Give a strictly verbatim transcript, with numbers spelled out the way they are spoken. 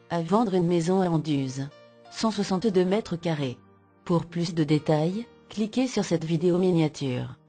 À vendre une maison à Anduze. cent soixante-deux mètres carrés. Pour plus de détails, cliquez sur cette vidéo miniature.